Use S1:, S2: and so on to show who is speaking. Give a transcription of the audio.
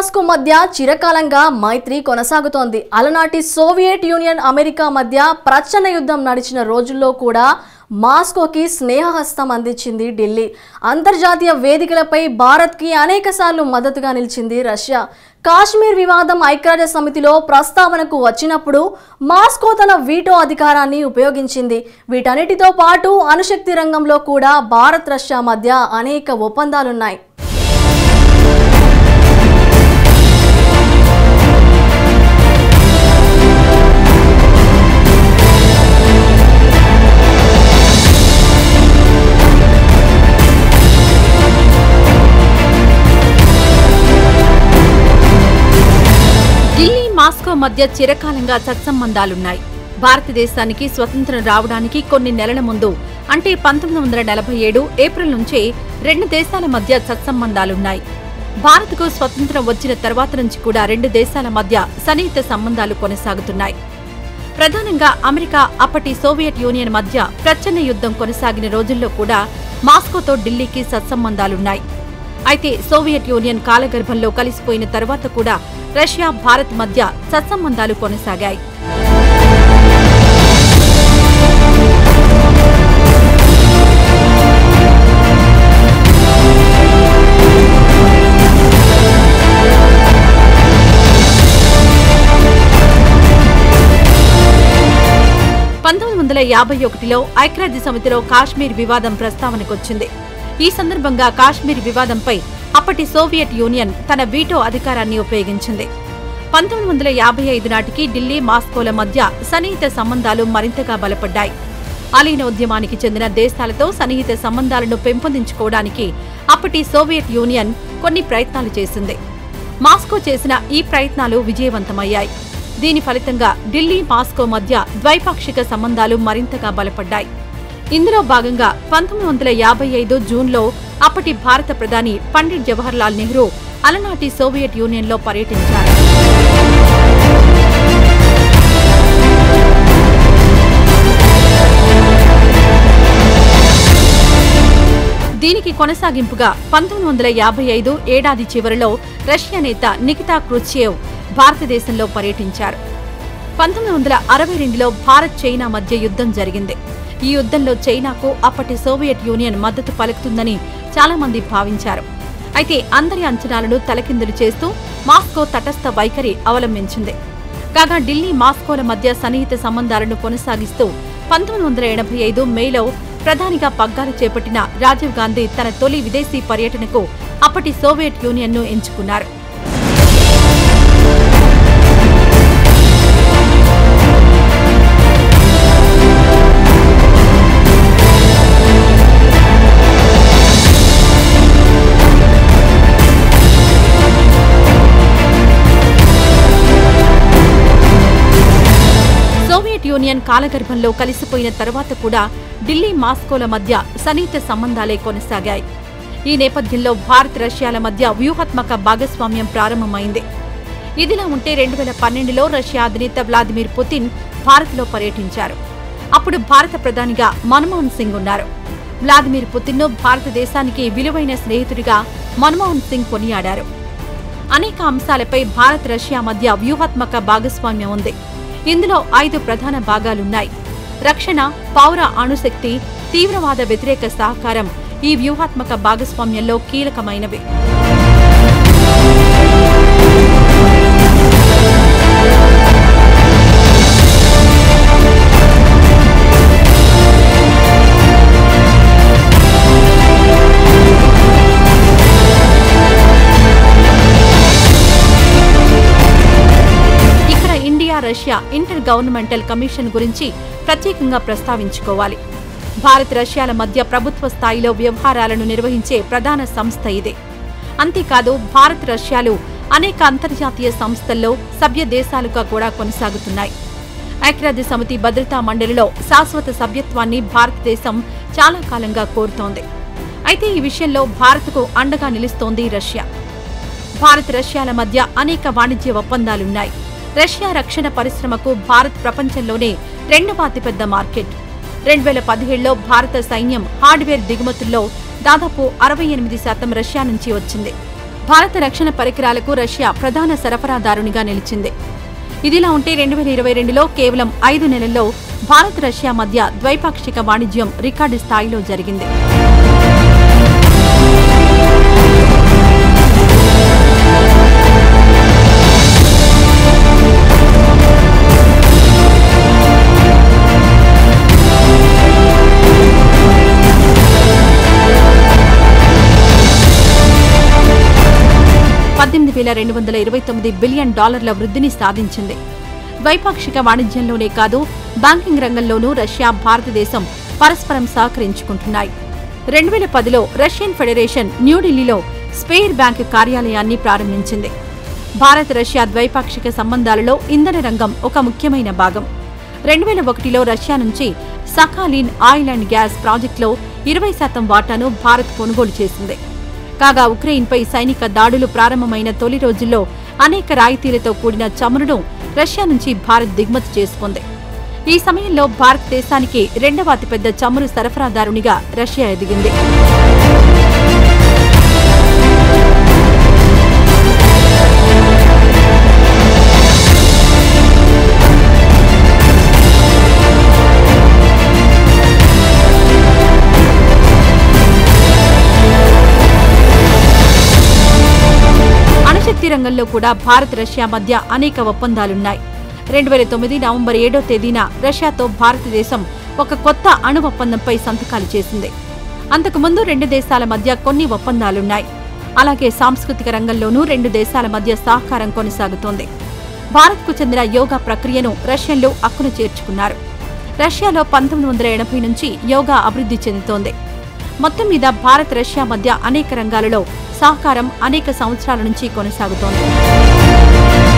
S1: Moscow మధ్య చిరకాలంగా మైత్రి కొనసాగుతోంది. అలనాటి సోవియట్ యూనియన్ అమెరికా మధ్య ప్రచండ యుద్ధం నడిచిన రోజుల్లో కూడా మాస్కోకి స్నేహహస్తం అందించింది ఢిల్లీ. అంతర్జాతీయ వేదికలపై భారత్కి అనేకసార్లు మద్దతుగా నిలిచింది రష్యా. కాశ్మీర్ వివాదం ఐక్యరాజ్య సమితిలో ప్రస్తావనకు వచ్చినప్పుడు మాస్కో తన వీటో అధికారాన్ని ఉపయోగించింది. వీటన్నిటితో పాటు అణుశక్తి రంగంలో కూడా భారత్ రష్యా మధ్య అనేక ఒప్పందాలున్నాయి.
S2: ఢిల్లీ మాస్కో మధ్య చిరకాలంగా సత్సంబంధాలున్నాయి. భారతదేశానికి స్వతంత్రం రావడానికి కొన్ని నెలల ముందు అంటే 1947 ఏప్రిల్ నుంచే రెండు దేశాల మధ్య సత్సంబంధాలున్నాయి. భారత్కు స్వతంత్రం వచ్చిన తర్వాత నుంచి కూడా రెండు దేశాల మధ్య సన్నిహిత సంబంధాలు కొనసాగుతున్నాయి. ప్రధానంగా అమెరికా, అప్పటి సోవియట్ యూనియన్ మధ్య ప్రచండ యుద్ధం కొనసాగిన రోజుల్లో కూడా మాస్కోతో ఢిల్లీకి సత్సంబంధాలున్నాయి. అయితే సోవియట్ యూనియన్ కాలగర్భంలో కలిసిపోయిన తర్వాత కూడా రష్యా, భారత్ మధ్య సత్సంబంధాలు కొనసాగాయి. ఐక్యరాజ్య సమితిలో కాశ్మీర్ వివాదం ప్రస్తావనకొచ్చింది. ఈ సందర్భంగా కాశ్మీర్ వివాదంపై అప్పటి సోవియట్ యూనియన్ తన వీటో అధికారాన్ని ఉపయోగించింది. 1955 నాటికి ఢిల్లీ, మాస్కోల మధ్య సన్నిహిత సంబంధాలు మరింతగా బలపడ్డాయి. అలీనోద్యమానికి చెందిన దేశాలతో సన్నిహిత సంబంధాలను పెంపొందించుకోవడానికి అప్పటి సోవియట్ యూనియన్ కొన్ని ప్రయత్నాలు చేసింది. మాస్కో చేసిన ఈ ప్రయత్నాలు విజయవంతమయ్యాయి. దీని ఫలితంగా ఢిల్లీ, మాస్కో మధ్య ద్వైపాక్షిక సంబంధాలు మరింతగా బలపడ్డాయి. ఇందులో భాగంగా 1955 జూన్లో అప్పటి భారత ప్రధాని పండిట్ జవహర్లాల్ నెహ్రూ అలనాటి సోవియట్ యూనియన్లో పర్యటించారు. దీనికి కొనసాగింపుగా 1955 ఏడాది చివరిలో రష్యా నేత నికితా క్రుష్చేవ్ భారతదేశంలో పర్యటించారు. 1962లో భారత్, చైనా మధ్య యుద్ధం జరిగింది. ఈ యుద్ధంలో చైనాకు అప్పటి సోవియట్ యూనియన్ మద్దతు పలుకుతుందని చాలా మంది భావించారు. అయితే అందరి అంచనాలను తలకిందులు చేస్తూ మాస్కో తటస్థ వైఖరి అవలంబించింది. కాగా ఢిల్లీ, మాస్కోల మధ్య సన్నిహిత సంబంధాలను కొనసాగిస్తూ 1985 మేలో ప్రధానిగా పగ్గాలు చేపట్టిన రాజీవ్ గాంధీ తన తొలి విదేశీ పర్యటనకు అప్పటి సోవియట్ యూనియన్ను ఎంచుకున్నారు. యూనియన్ కాలగర్భంలో కలిసిపోయిన తర్వాత కూడా ఢిల్లీ, మాస్కోల మధ్య సన్నిహిత సంబంధాలే కొనసాగాయి. ఈ నేపథ్యంలో భారత్, రష్యాల మధ్య వ్యూహాత్మక భాగస్వామ్యం ప్రారంభమైంది. ఇదిలా ఉంటే 2012లో రష్యా అధినేత వ్లాదిమిర్ పుతిన్ భారత్లో పర్యటించారు. అప్పుడు భారత ప్రధానిగా మన్మోహన్ సింగ్ ఉన్నారు. వ్లాదిమిర్ పుతిన్ను భారతదేశానికి విలువైన స్నేహితుడిగా మన్మోహన్ సింగ్ కొనియాడారు. అనేక అంశాలపై భారత్, రష్యా మధ్య వ్యూహాత్మక భాగస్వామ్యం ఉంది. ఇందులో 5 ప్రధాన భాగాలున్నాయి. రక్షణ, పౌర అణుశక్తి, తీవ్రవాద వ్యతిరేక సహకారం ఈ వ్యూహాత్మక భాగస్వామ్యంలో కీలకమైనవి. రష్యా ఇంటర్ గవర్నమెంటల్ కమిషన్ గురించి ప్రత్యేకంగా ప్రస్తావించుకోవాలి. భారత్, రష్యాల మధ్య ప్రభుత్వ స్థాయిలో వ్యవహారాలను నిర్వహించే ప్రధాన సంస్థ ఇదే. అంతేకాదు భారత్, రష్యాలు అనేక అంతర్జాతీయ సంస్థల్లో సభ్య దేశాలుగా కూడా కొనసాగుతున్నాయి. ఐక్యరాజ్య సమితి భద్రతా మండలిలో శాశ్వత సభ్యత్వాన్ని భారతదేశం చాలా కాలంగా కోరుతోంది. అయితే ఈ విషయంలో భారత్కు అండగా నిలుస్తోంది రష్యా. భారత్, రష్యాల మధ్య అనేక వాణిజ్య ఒప్పందాలున్నాయి. రష్యా రక్షణ పరిశ్రమకు భారత్ ప్రపంచంలోనే 2వ అతిపెద్ద మార్కెట్. 2017లో భారత సైన్యం హార్డ్వేర్ దిగుమతుల్లో దాదాపు 68% రష్యా నుంచి వచ్చింది. భారత రక్షణ పరికరాలకు రష్యా ప్రధాన సరఫరాదారునిగా నిలిచింది. ఇదిలా ఉంటే 2022లో కేవలం 5 నెలల్లో భారత్ రష్యా మధ్య ద్వైపాక్షిక వాణిజ్యం రికార్డు స్థాయిలో జరిగింది. $18,229 బిలియన్ వృద్ధిని సాధించింది. ద్వైపాక్షిక వాణిజ్యంలోనే కాదు, బ్యాంకింగ్ రంగంలోనూ రష్యా, భారతదేశం పరస్పరం సహకరించుకుంటున్నాయి. 2010లో రష్యన్ ఫెడరేషన్ న్యూఢిల్లీలో స్పేర్ బ్యాంక్ కార్యాలయాన్ని ప్రారంభించింది. భారత్ రష్యా ద్వైపాక్షిక సంబంధాలలో ఇంధన రంగం ఒక ముఖ్యమైన భాగం. 2001లో రష్యా నుంచి సఖాలిన్ ఆయిల్ అండ్ గ్యాస్ ప్రాజెక్టులో 20% వాటాను భారత్ కొనుగోలు చేసింది. కాగా ఉక్రెయిన్పై సైనిక దాడులు ప్రారంభమైన తొలి రోజుల్లో అనేక రాయితీలతో కూడిన చమురును రష్యా నుంచి భారత్ దిగుమతి చేసుకుంది. ఈ సమయంలో భారతదేశానికి 2వ అతిపెద్ద చమురు సరఫరాదారునిగా రష్యా ఎదిగింది. శక్తి రంగంలో కూడా భారత్ రష్యా మధ్య అనేక ఒప్పందాలున్నాయి. 2009 నవంబర్ 7వ తేదీన రష్యాతో భారతదేశం ఒక కొత్త అణు ఒప్పందంపై సంతకాలు చేసింది. అంతకుముందు 2 దేశాల మధ్య కొన్ని ఒప్పందాలున్నాయి. అలాగే సాంస్కృతిక రంగంలోనూ 2 దేశాల మధ్య సహకారం కొనసాగుతోంది. భారత్కు చెందిన యోగా ప్రక్రియను రష్యన్లు అక్కున చేర్చుకున్నారు. రష్యాలో 1980 నుంచి యోగా అభివృద్ధి చెందుతోంది. మొత్తం మీద భారత్ రష్యా మధ్య అనేక రంగాలలో సహకారం అనేక సంవత్సరాల నుంచి కొనసాగుతోంది.